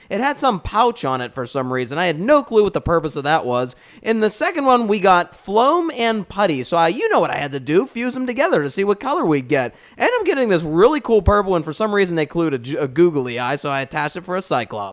it had some pouch on it for some reason. I had no clue what the purpose of that was. In the second one, we got Floam and Putty. So you know what I had to do, fuse them together to see what color we'd get. And I'm getting this really cool purple, and for some reason they include a googly eye, so I attached it for a Cyclops.